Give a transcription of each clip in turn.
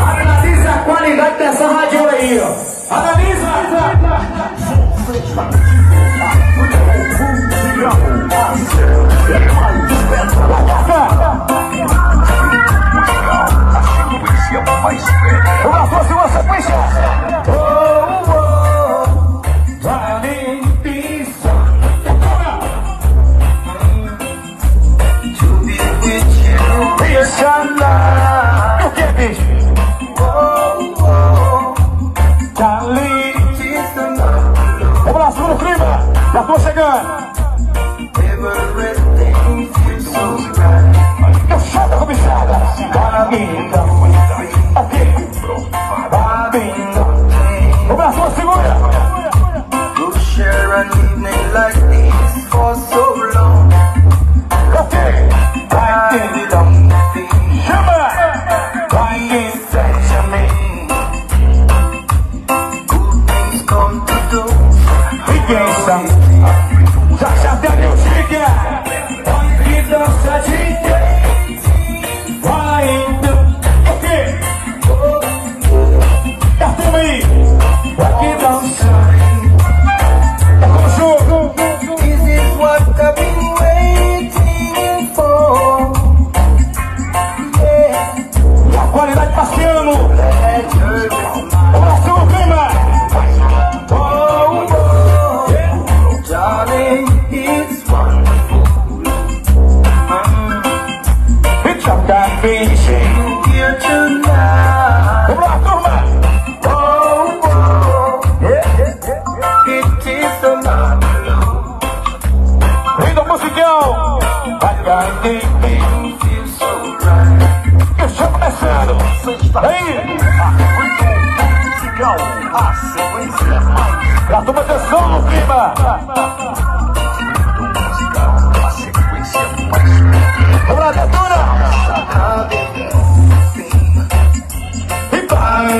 Analisa a qualidade dessa rádio aí, ó. Analisa. Uma próxima sequência. O que, bicho? Vamos lá, segundo clima. Já tô chegando. Eu chamo a cobiçada. Ok. Vamos lá, sua segura. We'll share an evening like this for so long. Ok. I belong to you. Chama. Já tem a música. Que dança de vai indo. Ok. Tá tudo aí. Que dança. Tá com o jogo. This is what I've been waiting for. A qualidade passeando. Vamos lá, seu clima. Darling, it's wonderful. It's a damn beach. Here tonight. Vamos lá, turma. It is so marvelous. Lindo musical. Vai Feels so right. eu estou começando. Aí. A sequência mais Já toma atenção no clima. a sequência mais Vamos lá, detona. E vai,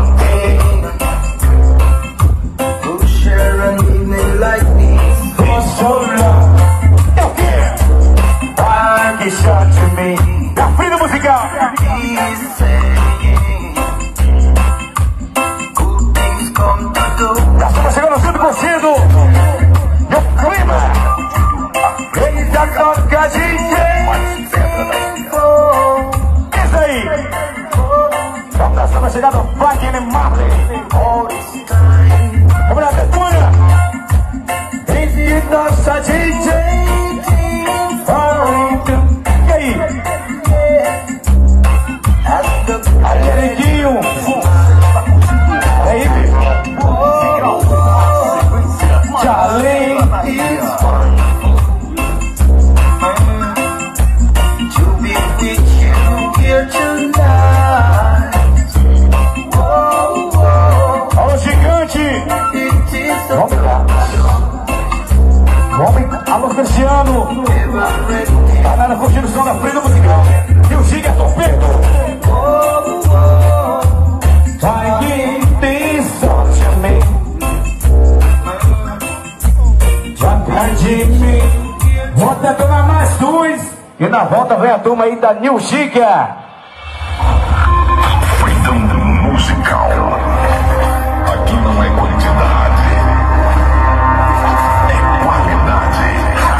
We'll share an evening like this. for so long. Eu quero. Vai, que shot to me. É a fina musical. He's saying good things come to do. Já estamos chegando a 100%. E o clima. Ele já toca de jeito. Isso aí. Vamos dançar pra chegar no Wagner Marley. Vamos lá, detona. Ele dança de jeito. E aí? Aí, Eriquinho. Aí, bicho. Charlie. To be with you here tonight. Alô, gigante. It is so Vamos lá. Vamos, alô, Cristiano. Galera curtindo o som da frente do musical. E o Giga é torpedo. Vai que tem sorte a mim. Já de mim. Volta a tomar mais duas. E na volta vem a turma aí da New Giga. Freedom musical. Aqui não é quantidade, é qualidade.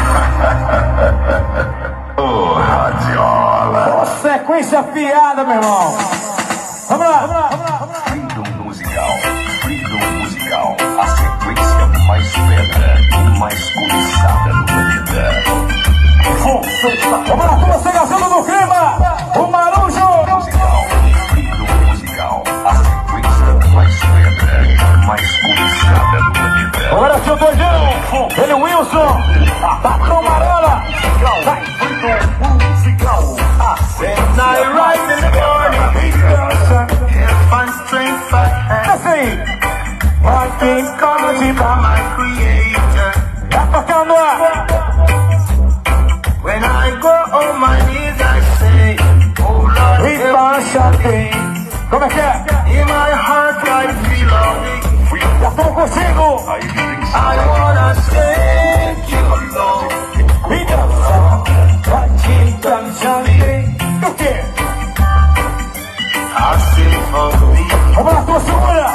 Ô, radiola. Ô, sequência afiada, meu irmão. Vamos lá, vamos lá, vamos lá. Freedom musical. Freedom musical. A sequência mais pedra e mais cobiçada do planeta. Vamos lá, turma, chegação do clima. O Marujo. Musical. Freedom musical. A sequência mais pedra e mais cobiçada do planeta. Agora, seu doidão. Ele, Wilson. Patrão Marola. Vai. when I rise in the morning. Help and strength for hand. Desce aí. All things coming from my creator. Vai tocando a. When I go on my knees, I say, oh Lord, E baixa bem. Como é que é? in my heart I feel longing. Já estou contigo. I wanna thank you, Lord. E dança. Vai te dançando. O quê? I say Vamos lá, tua segura!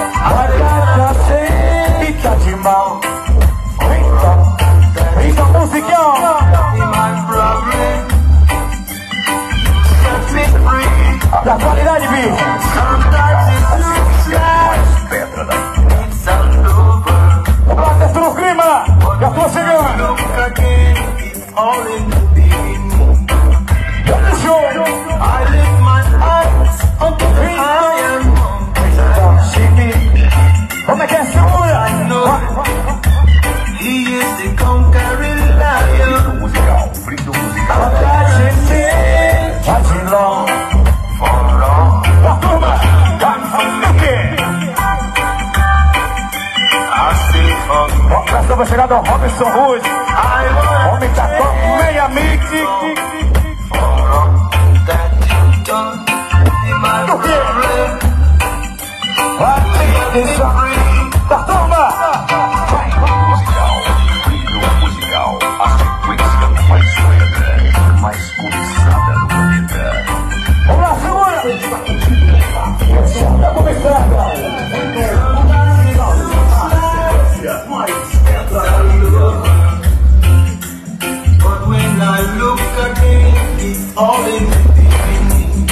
Eita de mal. Eita musical. Da qualidade, bicho. Vamos lá, testa no clima. Já tô chegando. Show. I lift my eyes up to the high como é que é? Segura! He is the conquering lion. Musical, frito musical. Vai de long. For all A turma! I sing for A praça vai chegar do Robinson Rude. I want Homem tá top, meia mix. for all that you've done in my Do quê? life. Vai, deixa da turma! Musical, frito musical. A sequência mais lenta, mais cobiçada do planeta. Vamos lá, segura! Tá começando! But when I look again, it's all in the beginning.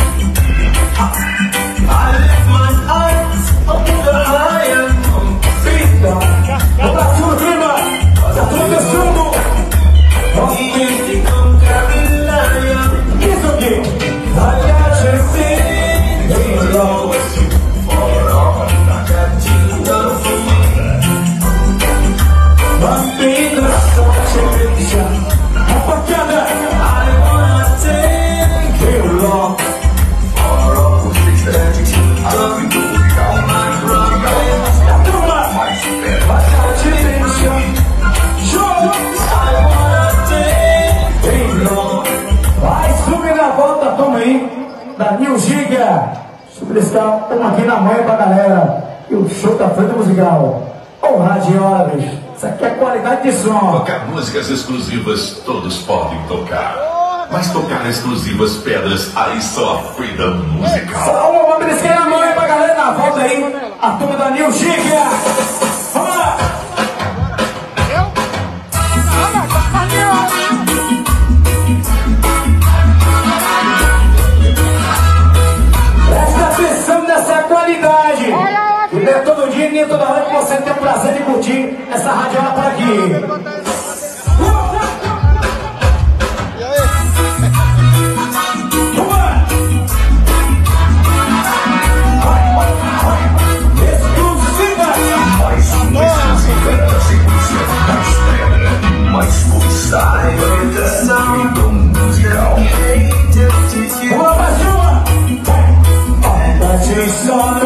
I lift my eyes up to the higher mountain. Vamos lá, segura o clima! Já tô descendo! He is the conquering lion. Isso aqui! I got you singing low for all that you've done for me. Must be the solution. Rapaziada! I wanna thank you, Lord, for all Você está assistindo a frito musical. A turma! Mais perto. Show! I wanna thank you, Lord. Vai, sube na volta, toma aí, da New Giga. Sublistar uma aqui na manhã pra galera. E o show da frente musical. Ô, radiola, bicho. Isso aqui é qualidade de som. Tocar músicas exclusivas, todos podem tocar. Mas tocar exclusivas pedras, aí só a Freedom Musical. Só uma belisquinha na mão aí pra galera na volta aí. A turma da New Giga. Vamos lá. Presta atenção nessa qualidade. E não é todo dia nem toda hora que você tem o prazer de curtir essa radiola por aqui. Mais cobiçada do planeta. Freedom musical. Uma pra cima. Bate só